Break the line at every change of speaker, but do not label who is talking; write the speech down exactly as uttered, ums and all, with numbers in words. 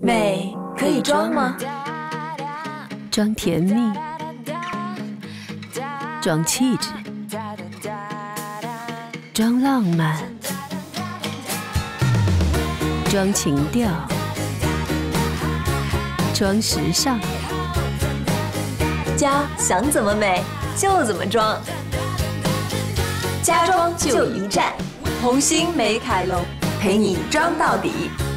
美可以装吗？
装甜蜜，装气质，装浪漫，装情调，装时尚。
家想怎么美就怎么装，家装就一站，红星美凯龙陪你装到底。